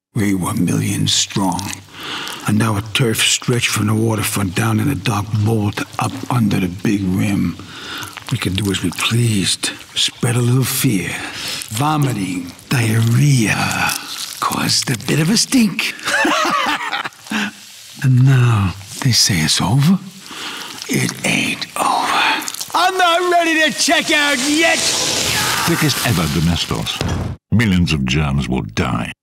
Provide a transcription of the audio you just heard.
We were millions strong, and our turf stretched from the waterfront down in a dark bowl to up under the big rim. We could do as we pleased, spread a little fear. Vomiting, diarrhea, caused a bit of a stink. And now they say it's over. It ain't over. I'm not ready to check out yet! Thickest ever domestos. Millions of germs will die.